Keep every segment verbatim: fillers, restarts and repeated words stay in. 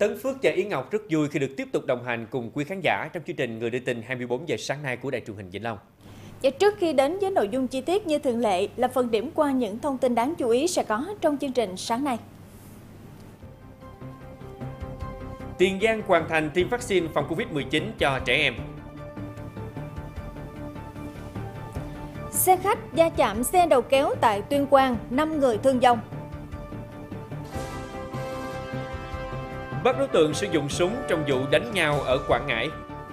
Tấn Phước và Yến Ngọc rất vui khi được tiếp tục đồng hành cùng quý khán giả trong chương trình Người đưa tin hai mươi bốn giờ sáng nay của Đài truyền hình Vĩnh Long. Và trước khi đến với nội dung chi tiết như thường lệ là phần điểm qua những thông tin đáng chú ý sẽ có trong chương trình sáng nay. Tiền Giang hoàn thành tiêm vaccine phòng Covid mười chín cho trẻ em. Xe khách va chạm xe đầu kéo tại Tuyên Quang, năm người thương vong. Bắt đối tượng sử dụng súng trong vụ đánh nhau ở Quảng Ngãi.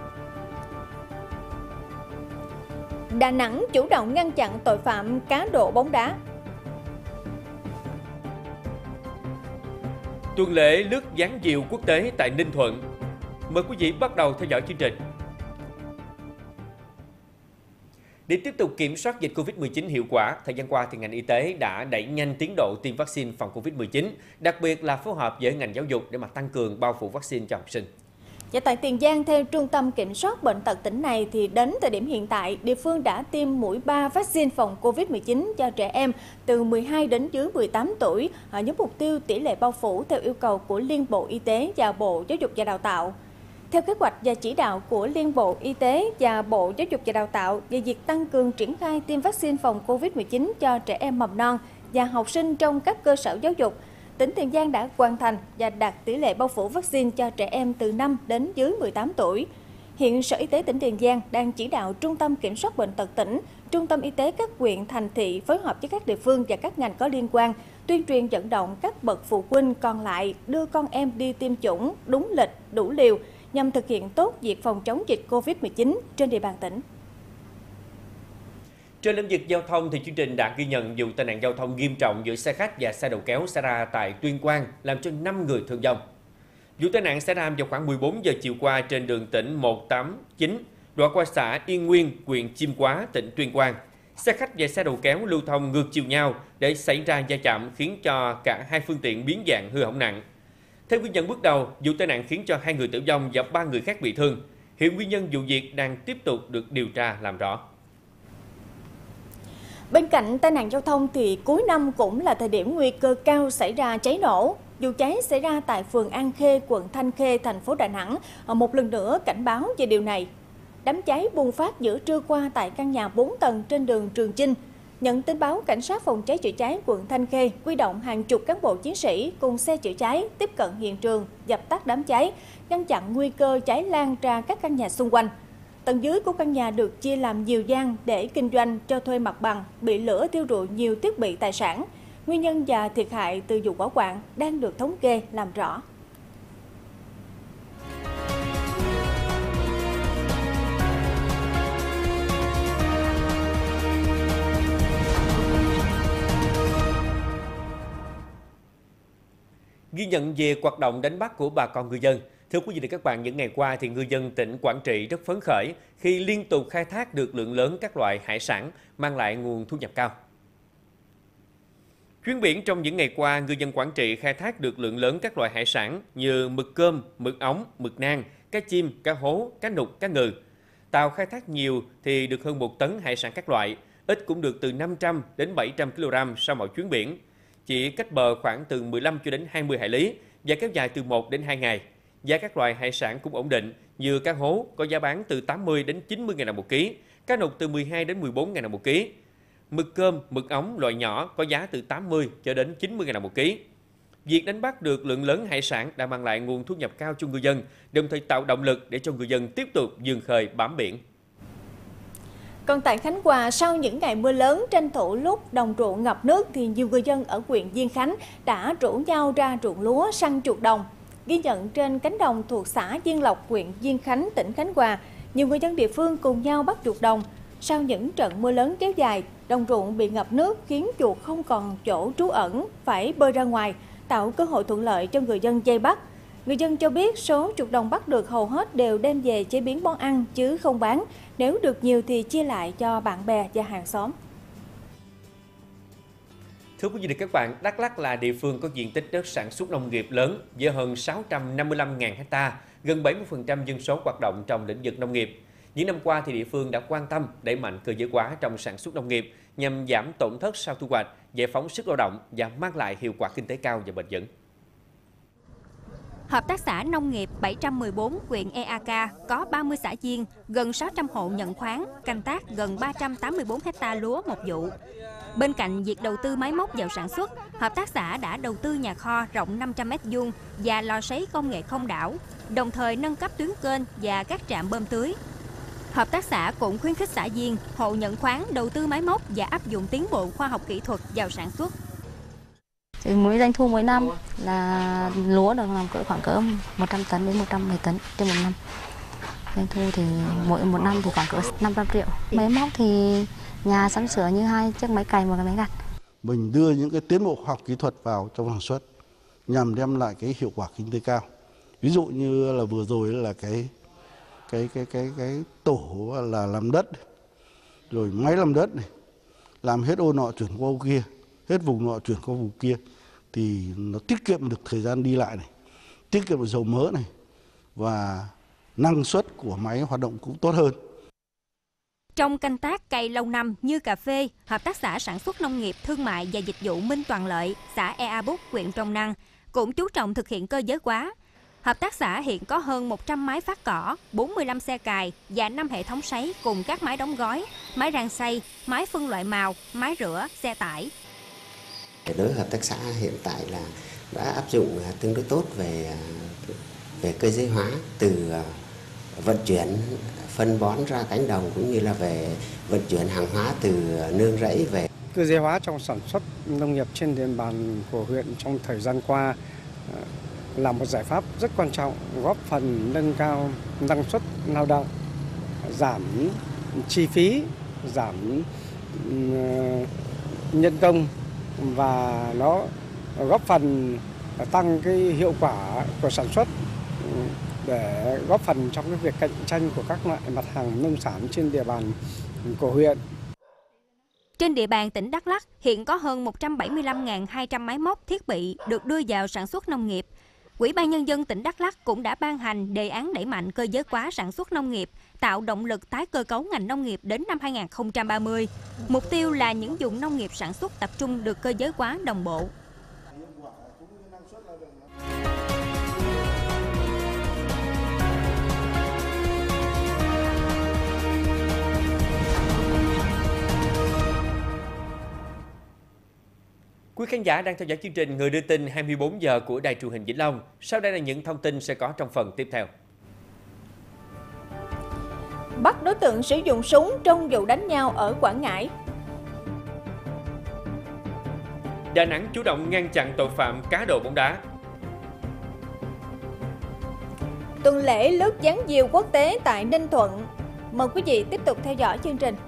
Đà Nẵng chủ động ngăn chặn tội phạm cá độ bóng đá. Tuần lễ lướt dáng diều quốc tế tại Ninh Thuận. Mời quý vị bắt đầu theo dõi chương trình. Để tiếp tục kiểm soát dịch Covid mười chín hiệu quả, thời gian qua thì ngành y tế đã đẩy nhanh tiến độ tiêm vaccine phòng Covid mười chín, đặc biệt là phối hợp với ngành giáo dục để mà tăng cường bao phủ vaccine cho học sinh. Và tại Tiền Giang, theo Trung tâm Kiểm soát Bệnh tật tỉnh này, thì đến thời điểm hiện tại, địa phương đã tiêm mũi ba vaccine phòng Covid mười chín cho trẻ em từ mười hai đến dưới mười tám tuổi, với mục tiêu tỷ lệ bao phủ theo yêu cầu của Liên Bộ Y tế và Bộ Giáo dục và Đào tạo. Theo kế hoạch và chỉ đạo của Liên Bộ Y tế và Bộ Giáo dục và Đào tạo về việc tăng cường triển khai tiêm vaccine phòng Covid mười chín cho trẻ em mầm non và học sinh trong các cơ sở giáo dục, tỉnh Tiền Giang đã hoàn thành và đạt tỷ lệ bao phủ vaccine cho trẻ em từ năm đến dưới mười tám tuổi. Hiện Sở Y tế tỉnh Tiền Giang đang chỉ đạo Trung tâm Kiểm soát Bệnh tật tỉnh, Trung tâm Y tế các huyện, thành thị phối hợp với các địa phương và các ngành có liên quan, tuyên truyền vận động các bậc phụ huynh còn lại đưa con em đi tiêm chủng đúng lịch, đủ liều, nhằm thực hiện tốt việc phòng chống dịch Covid mười chín trên địa bàn tỉnh. Trên lĩnh vực giao thông thì chương trình đã ghi nhận vụ tai nạn giao thông nghiêm trọng giữa xe khách và xe đầu kéo xảy ra tại Tuyên Quang, làm cho năm người thương vong. Vụ tai nạn xảy ra vào khoảng mười bốn giờ chiều qua trên đường tỉnh một tám chín, đoạn qua xã Yên Nguyên, huyện Chiêm Hóa, tỉnh Tuyên Quang. Xe khách và xe đầu kéo lưu thông ngược chiều nhau để xảy ra va chạm khiến cho cả hai phương tiện biến dạng hư hỏng nặng. Theo ghi nhận bước đầu, vụ tai nạn khiến cho hai người tử vong và ba người khác bị thương. Hiện nguyên nhân vụ việc đang tiếp tục được điều tra làm rõ. Bên cạnh tai nạn giao thông thì cuối năm cũng là thời điểm nguy cơ cao xảy ra cháy nổ. Vụ cháy xảy ra tại phường An Khê, quận Thanh Khê, thành phố Đà Nẵng, một lần nữa cảnh báo về điều này. Đám cháy bùng phát giữa trưa qua tại căn nhà bốn tầng trên đường Trường Chinh. Nhận tin báo, cảnh sát phòng cháy chữa cháy quận Thanh Khê huy động hàng chục cán bộ chiến sĩ cùng xe chữa cháy tiếp cận hiện trường, dập tắt đám cháy, ngăn chặn nguy cơ cháy lan ra các căn nhà xung quanh. Tầng dưới của căn nhà được chia làm nhiều gian để kinh doanh cho thuê mặt bằng, bị lửa thiêu rụi nhiều thiết bị tài sản. Nguyên nhân và thiệt hại từ vụ hỏa hoạn đang được thống kê làm rõ. Ghi nhận về hoạt động đánh bắt của bà con ngư dân. Thưa quý vị và các bạn, những ngày qua thì ngư dân tỉnh Quảng Trị rất phấn khởi khi liên tục khai thác được lượng lớn các loại hải sản mang lại nguồn thu nhập cao. Chuyến biển trong những ngày qua, ngư dân Quảng Trị khai thác được lượng lớn các loại hải sản như mực cơm, mực ống, mực nang, cá chim, cá hố, cá nục, cá ngừ. Tàu khai thác nhiều thì được hơn một tấn hải sản các loại, ít cũng được từ năm trăm đến bảy trăm ki lô gam sau mỗi chuyến biển. Chỉ cách bờ khoảng từ mười lăm cho đến hai mươi hải lý và kéo dài từ một đến hai ngày. Giá các loại hải sản cũng ổn định, như cá hố có giá bán từ tám mươi đến chín mươi nghìn đồng một ký, cá nục từ mười hai đến mười bốn nghìn đồng một ký. Mực cơm, mực ống loại nhỏ có giá từ tám mươi cho đến chín mươi nghìn đồng một ký. Việc đánh bắt được lượng lớn hải sản đã mang lại nguồn thu nhập cao cho ngư dân, đồng thời tạo động lực để cho ngư dân tiếp tục vươn khơi bám biển. Còn tại Khánh Hòa, sau những ngày mưa lớn tranh thủ lúc đồng ruộng ngập nước thì nhiều người dân ở huyện Diên Khánh đã rủ nhau ra ruộng lúa săn chuột đồng. Ghi nhận trên cánh đồng thuộc xã Diên Lộc, huyện Diên Khánh, tỉnh Khánh Hòa, nhiều người dân địa phương cùng nhau bắt chuột đồng. Sau những trận mưa lớn kéo dài, đồng ruộng bị ngập nước khiến chuột không còn chỗ trú ẩn, phải bơi ra ngoài, tạo cơ hội thuận lợi cho người dân vây bắt. Người dân cho biết số chuột đồng bắt được hầu hết đều đem về chế biến món ăn chứ không bán. Nếu được nhiều thì chia lại cho bạn bè và hàng xóm. Thưa quý vị và các bạn, Đắk Lắk là địa phương có diện tích đất sản xuất nông nghiệp lớn với hơn sáu trăm năm mươi lăm nghìn ha, gần bảy mươi phần trăm dân số hoạt động trong lĩnh vực nông nghiệp. Những năm qua thì địa phương đã quan tâm đẩy mạnh cơ giới hóa trong sản xuất nông nghiệp nhằm giảm tổn thất sau thu hoạch, giải phóng sức lao động và mang lại hiệu quả kinh tế cao và bền vững. Hợp tác xã nông nghiệp bảy trăm mười bốn huyện e a ca có ba mươi xã viên, gần sáu trăm hộ nhận khoán, canh tác gần ba trăm tám mươi bốn ha lúa một vụ. Bên cạnh việc đầu tư máy móc vào sản xuất, hợp tác xã đã đầu tư nhà kho rộng năm trăm mét vuông và lò sấy công nghệ không đảo, đồng thời nâng cấp tuyến kênh và các trạm bơm tưới. Hợp tác xã cũng khuyến khích xã viên, hộ nhận khoán đầu tư máy móc và áp dụng tiến bộ khoa học kỹ thuật vào sản xuất. Mỗi doanh thu mỗi năm là lúa được làm cỡ khoảng cỡ một trăm tấn đến một trăm mười tấn trên một năm. Doanh thu thì mỗi một năm thì khoảng cỡ năm trăm triệu. Máy móc thì nhà sắm sửa như hai chiếc máy cày và cái máy gặt. Mình đưa những cái tiến bộ khoa học kỹ thuật vào trong sản xuất nhằm đem lại cái hiệu quả kinh tế cao. Ví dụ như là vừa rồi là cái cái cái cái cái tổ là làm đất, rồi máy làm đất này, làm hết ô nọ chuyển qua ô kia, hết vùng nọ chuyển qua vùng kia, thì nó tiết kiệm được thời gian đi lại này, tiết kiệm được dầu mỡ này, và năng suất của máy hoạt động cũng tốt hơn. Trong canh tác cây lâu năm như cà phê, Hợp tác xã sản xuất nông nghiệp thương mại và dịch vụ Minh Toàn Lợi, xã Ea Búc, huyện Crong Năng cũng chú trọng thực hiện cơ giới hóa. Hợp tác xã hiện có hơn một trăm máy phát cỏ, bốn mươi lăm xe cày và năm hệ thống sấy cùng các máy đóng gói, máy rang xay, máy phân loại màu, máy rửa, xe tải. Đối với hợp tác xã hiện tại là đã áp dụng tương đối tốt về về cơ giới hóa, từ vận chuyển phân bón ra cánh đồng cũng như là về vận chuyển hàng hóa từ nương rẫy về. Cơ giới hóa trong sản xuất nông nghiệp trên địa bàn của huyện trong thời gian qua là một giải pháp rất quan trọng, góp phần nâng cao năng suất lao động, giảm chi phí, giảm nhân công, và nó góp phần tăng cái hiệu quả của sản xuất để góp phần trong cái việc cạnh tranh của các loại mặt hàng nông sản trên địa bàn của huyện. Trên địa bàn tỉnh Đắk Lắk hiện có hơn một trăm bảy mươi lăm nghìn hai trăm máy móc thiết bị được đưa vào sản xuất nông nghiệp. Ủy ban Nhân dân tỉnh Đắk Lắk cũng đã ban hành đề án đẩy mạnh cơ giới hóa sản xuất nông nghiệp, tạo động lực tái cơ cấu ngành nông nghiệp đến năm hai nghìn không trăm ba mươi. Mục tiêu là những vùng nông nghiệp sản xuất tập trung được cơ giới hóa đồng bộ. Quý khán giả đang theo dõi chương trình Người đưa tin hai mươi bốn giờ của Đài Truyền hình Vĩnh Long. Sau đây là những thông tin sẽ có trong phần tiếp theo. Bắt đối tượng sử dụng súng trong vụ đánh nhau ở Quảng Ngãi. Đà Nẵng chủ động ngăn chặn tội phạm cá độ bóng đá. Tuần lễ lướt gián diều quốc tế tại Ninh Thuận. Mời quý vị tiếp tục theo dõi chương trình.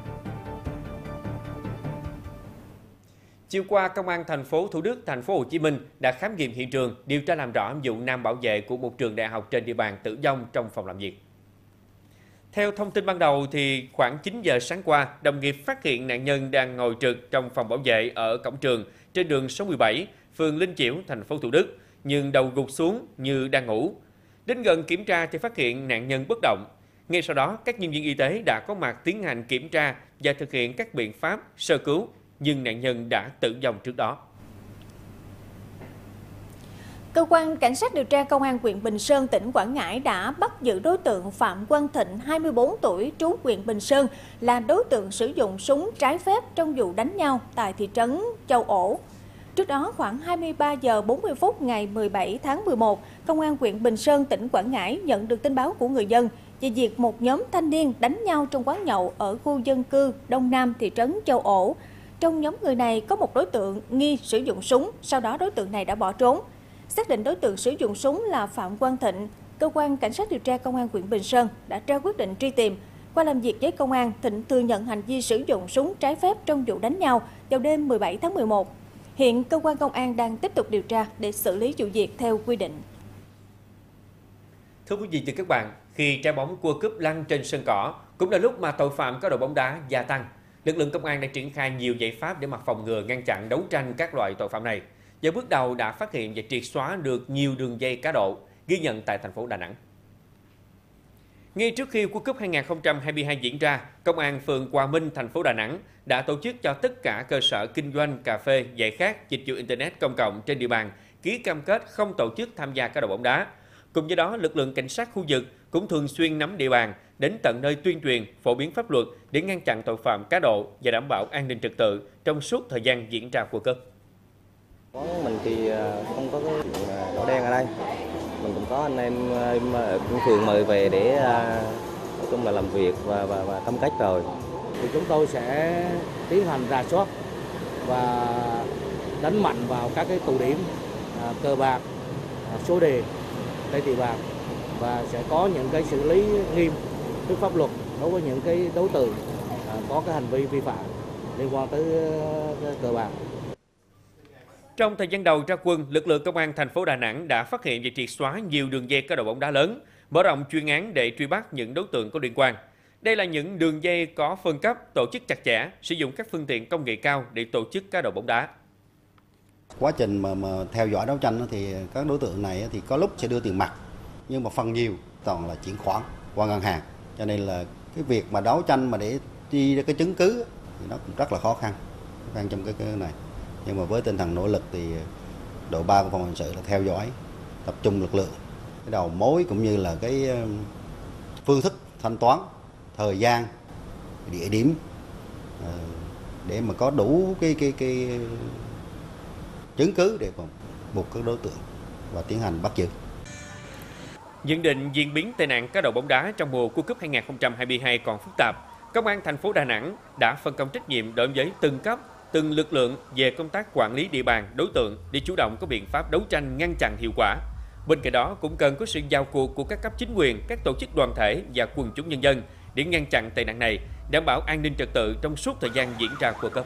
Chiều qua, Công an thành phố Thủ Đức, thành phố Hồ Chí Minh đã khám nghiệm hiện trường, điều tra làm rõ vụ nam bảo vệ của một trường đại học trên địa bàn tử vong trong phòng làm việc. Theo thông tin ban đầu, thì khoảng chín giờ sáng qua, đồng nghiệp phát hiện nạn nhân đang ngồi trực trong phòng bảo vệ ở cổng trường trên đường số mười bảy, phường Linh Chiểu, thành phố Thủ Đức, nhưng đầu gục xuống như đang ngủ. Đến gần kiểm tra thì phát hiện nạn nhân bất động. Ngay sau đó, các nhân viên y tế đã có mặt tiến hành kiểm tra và thực hiện các biện pháp sơ cứu, nhưng nạn nhân đã tử vong trước đó. Cơ quan Cảnh sát điều tra Công an huyện Bình Sơn, tỉnh Quảng Ngãi đã bắt giữ đối tượng Phạm Quang Thịnh, hai mươi bốn tuổi, trú huyện Bình Sơn, là đối tượng sử dụng súng trái phép trong vụ đánh nhau tại thị trấn Châu Ổ. Trước đó, khoảng hai mươi ba giờ bốn mươi phút ngày mười bảy tháng mười một, Công an huyện Bình Sơn, tỉnh Quảng Ngãi nhận được tin báo của người dân về việc một nhóm thanh niên đánh nhau trong quán nhậu ở khu dân cư Đông Nam, thị trấn Châu Ổ. Trong nhóm người này có một đối tượng nghi sử dụng súng, sau đó đối tượng này đã bỏ trốn. Xác định đối tượng sử dụng súng là Phạm Quang Thịnh, Cơ quan Cảnh sát điều tra Công an huyện Bình Sơn đã ra quyết định truy tìm. Qua làm việc với công an, Thịnh thừa nhận hành vi sử dụng súng trái phép trong vụ đánh nhau vào đêm mười bảy tháng mười một. Hiện cơ quan công an đang tiếp tục điều tra để xử lý vụ việc theo quy định. Thưa quý vị và các bạn, khi trái bóng World Cup lăn trên sân cỏ, cũng là lúc mà tội phạm cá độ bóng đá gia tăng. Lực lượng công an đã triển khai nhiều giải pháp để mà phòng ngừa, ngăn chặn, đấu tranh các loại tội phạm này. Và bước đầu đã phát hiện và triệt xóa được nhiều đường dây cá độ, ghi nhận tại thành phố Đà Nẵng. Ngay trước khi World Cup hai nghìn không trăm hai mươi hai diễn ra, Công an phường Hòa Minh, thành phố Đà Nẵng đã tổ chức cho tất cả cơ sở kinh doanh cà phê, giải khát, dịch vụ Internet công cộng trên địa bàn ký cam kết không tổ chức tham gia cá độ bóng đá. Cùng với đó, lực lượng cảnh sát khu vực cũng thường xuyên nắm địa bàn, đến tận nơi tuyên truyền, phổ biến pháp luật để ngăn chặn tội phạm cá độ và đảm bảo an ninh trật tự trong suốt thời gian diễn ra World Cup. Mình thì không có cái chuyện đỏ đen ở đây, mình cũng có anh em, em ở phường mời về để nói chung là làm việc và và, và cam kết rồi. Thì chúng tôi sẽ tiến hành rà soát và đánh mạnh vào các cái tụ điểm à, cờ bạc, à, số đề trên địa bàn và sẽ có những cái xử lý nghiêm trước pháp luật đối với những cái đối tượng à, có cái hành vi vi phạm liên quan tới uh, cờ bạc. Trong thời gian đầu ra quân, lực lượng công an thành phố Đà Nẵng đã phát hiện và triệt xóa nhiều đường dây cá độ bóng đá lớn, mở rộng chuyên án để truy bắt những đối tượng có liên quan. Đây là những đường dây có phân cấp, tổ chức chặt chẽ, sử dụng các phương tiện công nghệ cao để tổ chức cá độ bóng đá. Quá trình mà, mà theo dõi đấu tranh thì các đối tượng này thì có lúc sẽ đưa tiền mặt, nhưng mà phần nhiều toàn là chuyển khoản qua ngân hàng. Cho nên là cái việc mà đấu tranh mà để đi ra cái chứng cứ thì nó cũng rất là khó khăn, khó khăn trong cái, cái này. Nhưng mà với tinh thần nỗ lực thì đội ba của phòng hình sự là theo dõi, tập trung lực lượng, cái đầu mối cũng như là cái phương thức thanh toán, thời gian, địa điểm để mà có đủ cái cái cái chứng cứ để mà buộc các đối tượng và tiến hành bắt giữ. Nhận định diễn biến tệ nạn cá độ bóng đá trong mùa World Cup hai nghìn không trăm hai mươi hai còn phức tạp, Công an thành phố Đà Nẵng đã phân công trách nhiệm đối với từng cấp, từng lực lượng về công tác quản lý địa bàn, đối tượng để chủ động có biện pháp đấu tranh ngăn chặn hiệu quả. Bên cạnh đó cũng cần có sự vào cuộc của các cấp chính quyền, các tổ chức đoàn thể và quần chúng nhân dân để ngăn chặn tệ nạn này, đảm bảo an ninh trật tự trong suốt thời gian diễn ra World Cup.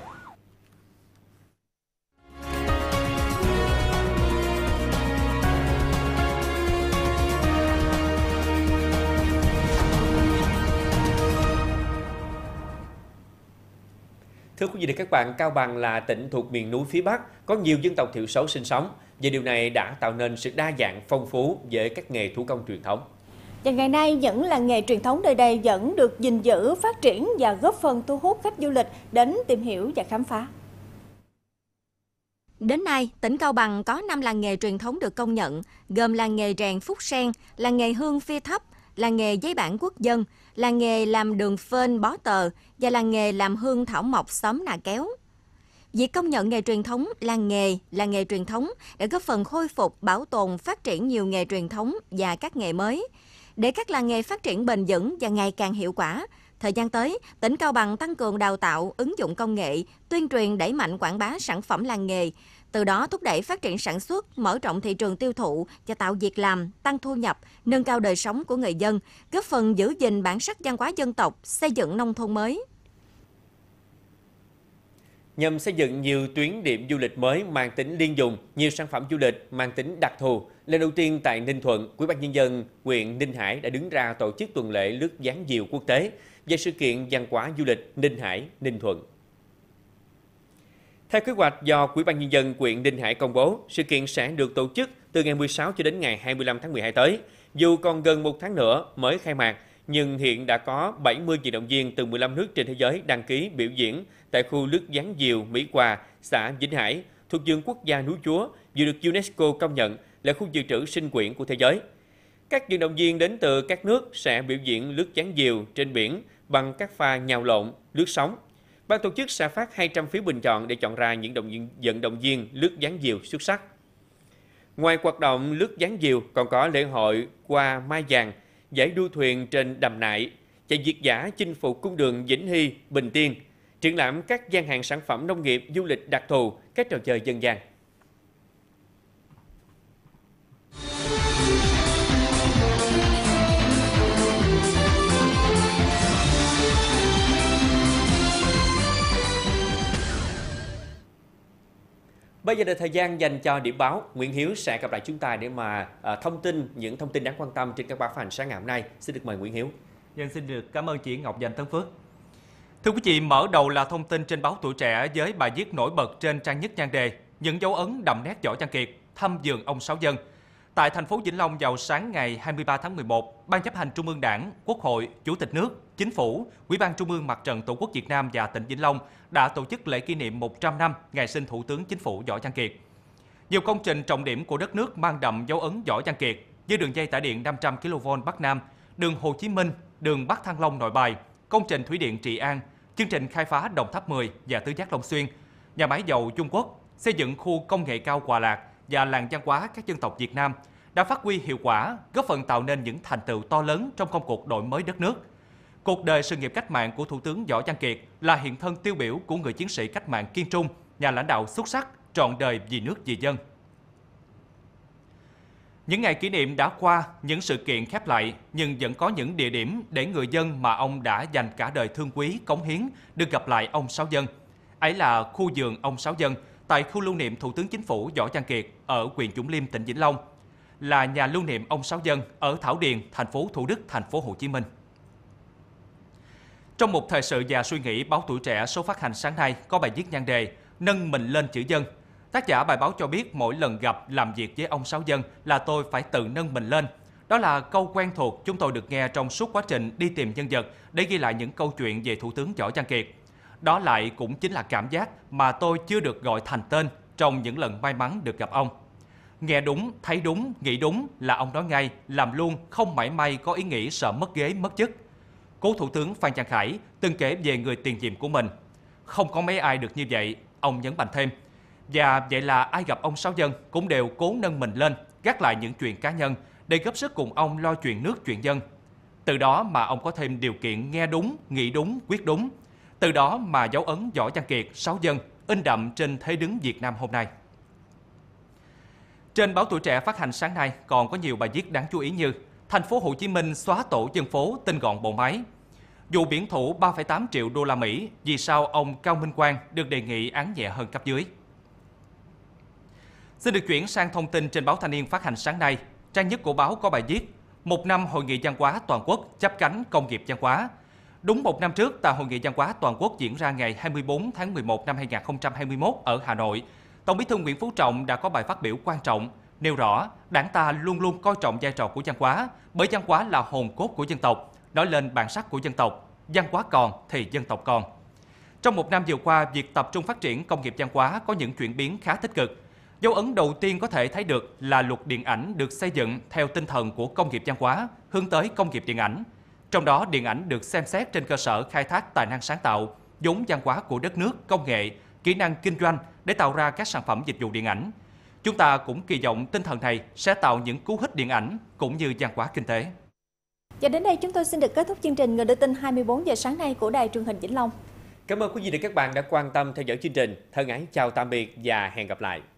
Thưa quý vị và các bạn, Cao Bằng là tỉnh thuộc miền núi phía Bắc, có nhiều dân tộc thiểu số sinh sống, và điều này đã tạo nên sự đa dạng, phong phú với các nghề thủ công truyền thống. Và ngày nay, những làng nghề truyền thống nơi đây vẫn được gìn giữ, phát triển và góp phần thu hút khách du lịch đến tìm hiểu và khám phá. Đến nay, tỉnh Cao Bằng có năm làng nghề truyền thống được công nhận, gồm làng nghề rèn Phúc Sen, làng nghề hương Phi Thấp, làng nghề giấy bản Quốc Dân, làng nghề làm đường phên Bó Tờ và làng nghề làm hương thảo mộc xóm Nà Kéo. Việc công nhận nghề truyền thống, làng nghề, làng nghề truyền thống đã góp phần khôi phục, bảo tồn, phát triển nhiều nghề truyền thống và các nghề mới. Để các làng nghề phát triển bền vững và ngày càng hiệu quả, thời gian tới, tỉnh Cao Bằng tăng cường đào tạo, ứng dụng công nghệ, tuyên truyền đẩy mạnh quảng bá sản phẩm làng nghề, từ đó thúc đẩy phát triển sản xuất, mở rộng thị trường tiêu thụ và tạo việc làm, tăng thu nhập, nâng cao đời sống của người dân, góp phần giữ gìn bản sắc văn hóa dân tộc, xây dựng nông thôn mới. Nhằm xây dựng nhiều tuyến điểm du lịch mới mang tính liên dùng, nhiều sản phẩm du lịch mang tính đặc thù, lần đầu tiên tại Ninh Thuận, Ủy ban Nhân dân huyện Ninh Hải đã đứng ra tổ chức tuần lễ lướt ván diều quốc tế về sự kiện văn hóa du lịch Ninh Hải, Ninh Thuận. Theo kế hoạch do Ủy ban Nhân dân huyện Ninh Hải công bố, sự kiện sẽ được tổ chức từ ngày mười sáu cho đến ngày hai mươi lăm tháng mười hai tới. Dù còn gần một tháng nữa mới khai mạc, nhưng hiện đã có bảy mươi vận động viên từ mười lăm nước trên thế giới đăng ký biểu diễn tại khu lướt ván diều Mỹ Hòa, xã Vĩnh Hải, thuộc vườn quốc gia núi Chúa, vừa được UNESCO công nhận là khu dự trữ sinh quyển của thế giới. Các vận động viên đến từ các nước sẽ biểu diễn lướt ván diều trên biển bằng các pha nhào lộn, lướt sóng. Ban tổ chức sẽ phát hai trăm phiếu bình chọn để chọn ra những vận động viên lướt ván diều xuất sắc. Ngoài hoạt động lướt ván diều, còn có lễ hội qua Mai Vàng, giải đua thuyền trên đầm nại, chạy việt dã chinh phục cung đường Vĩnh Hy, Bình Tiên, triển lãm các gian hàng sản phẩm nông nghiệp, du lịch đặc thù, các trò chơi dân gian. Bây giờ là thời gian dành cho điểm báo. Nguyễn Hiếu sẽ gặp lại chúng ta để mà à, thông tin những thông tin đáng quan tâm trên các báo phát hành sáng ngày hôm nay. Xin được mời Nguyễn Hiếu. Dân xin được cảm ơn chị Ngọc Danh Tấn Phước. Thưa quý vị, mở đầu là thông tin trên báo Tuổi Trẻ với bài viết nổi bật trên trang nhất nhan đề những dấu ấn đậm nét Võ Văn Kiệt thăm vườn ông Sáu Dân. Tại thành phố Vĩnh Long vào sáng ngày hai mươi ba tháng mười một, Ban chấp hành Trung ương Đảng, Quốc hội, Chủ tịch nước, Chính phủ, Ủy ban Trung ương Mặt trận Tổ quốc Việt Nam và tỉnh Vĩnh Long đã tổ chức lễ kỷ niệm một trăm năm ngày sinh Thủ tướng Chính phủ Võ Văn Kiệt. Nhiều công trình trọng điểm của đất nước mang đậm dấu ấn Võ Văn Kiệt như đường dây tải điện năm trăm ki lô vôn Bắc Nam, đường Hồ Chí Minh, đường Bắc Thăng Long Nội Bài, công trình thủy điện Trị An, chương trình khai phá Đồng Tháp mười và Tứ Giác Long Xuyên, nhà máy dầu Trung Quốc, xây dựng khu công nghệ cao Hòa Lạc và làng văn hóa các dân tộc Việt Nam đã phát huy hiệu quả, góp phần tạo nên những thành tựu to lớn trong công cuộc đổi mới đất nước. Cuộc đời sự nghiệp cách mạng của Thủ tướng Võ Văn Kiệt là hiện thân tiêu biểu của người chiến sĩ cách mạng kiên trung, nhà lãnh đạo xuất sắc, trọn đời vì nước vì dân. Những ngày kỷ niệm đã qua, những sự kiện khép lại, nhưng vẫn có những địa điểm để người dân mà ông đã dành cả đời thương quý, cống hiến được gặp lại ông Sáu Dân. Ấy là khu vườn ông Sáu Dân tại khu lưu niệm Thủ tướng Chính phủ Võ Văn Kiệt ở huyện Vũng Liêm, tỉnh Vĩnh Long, là nhà lưu niệm ông Sáu Dân ở Thảo Điền, thành phố Thủ Đức, thành phố Hồ Chí Minh. Trong một thời sự và suy nghĩ, báo Tuổi Trẻ số phát hành sáng nay có bài viết nhan đề "Nâng mình lên chữ dân". Tác giả bài báo cho biết mỗi lần gặp làm việc với ông Sáu Dân là tôi phải tự nâng mình lên. Đó là câu quen thuộc chúng tôi được nghe trong suốt quá trình đi tìm nhân vật để ghi lại những câu chuyện về Thủ tướng Võ Văn Kiệt. Đó lại cũng chính là cảm giác mà tôi chưa được gọi thành tên trong những lần may mắn được gặp ông. Nghe đúng, thấy đúng, nghĩ đúng là ông nói ngay, làm luôn, không mảy may có ý nghĩ sợ mất ghế, mất chức. Cố Thủ tướng Phan Văn Khải từng kể về người tiền nhiệm của mình. Không có mấy ai được như vậy, ông nhấn mạnh thêm. Và vậy là ai gặp ông Sáu Dân cũng đều cố nâng mình lên, gác lại những chuyện cá nhân để góp sức cùng ông lo chuyện nước chuyện dân. Từ đó mà ông có thêm điều kiện nghe đúng, nghĩ đúng, quyết đúng. Từ đó mà dấu ấn Võ Văn Kiệt, Sáu Dân in đậm trên thế đứng Việt Nam hôm nay. Trên báo Tuổi Trẻ phát hành sáng nay còn có nhiều bài viết đáng chú ý như Thành phố Hồ Chí Minh xóa tổ dân phố tinh gọn bộ máy. Vụ biển thủ ba phẩy tám triệu đô la Mỹ, vì sao ông Cao Minh Quang được đề nghị án nhẹ hơn cấp dưới. Xin được chuyển sang thông tin trên báo Thanh niên phát hành sáng nay. Trang nhất của báo có bài viết Một năm Hội nghị văn hóa toàn quốc chắp cánh công nghiệp văn hóa. Đúng một năm trước, tại Hội nghị văn hóa toàn quốc diễn ra ngày hai mươi tư tháng mười một năm hai nghìn không trăm hai mươi mốt ở Hà Nội, Tổng Bí thư Nguyễn Phú Trọng đã có bài phát biểu quan trọng, nêu rõ Đảng ta luôn luôn coi trọng vai trò của văn hóa, bởi văn hóa là hồn cốt của dân tộc, nói lên bản sắc của dân tộc. Văn hóa còn thì dân tộc còn. Trong một năm vừa qua, việc tập trung phát triển công nghiệp văn hóa có những chuyển biến khá tích cực. Dấu ấn đầu tiên có thể thấy được là luật điện ảnh được xây dựng theo tinh thần của công nghiệp văn hóa, hướng tới công nghiệp điện ảnh. Trong đó, điện ảnh được xem xét trên cơ sở khai thác tài năng sáng tạo, vốn văn hóa của đất nước, công nghệ, kỹ năng kinh doanh để tạo ra các sản phẩm dịch vụ điện ảnh. Chúng ta cũng kỳ vọng tinh thần này sẽ tạo những cú hích điện ảnh cũng như văn hóa kinh tế. Và đến đây chúng tôi xin được kết thúc chương trình Người đưa tin hai mươi bốn giờ sáng nay của Đài Truyền hình Vĩnh Long. Cảm ơn quý vị và các bạn đã quan tâm theo dõi chương trình. Thân ái chào tạm biệt và hẹn gặp lại.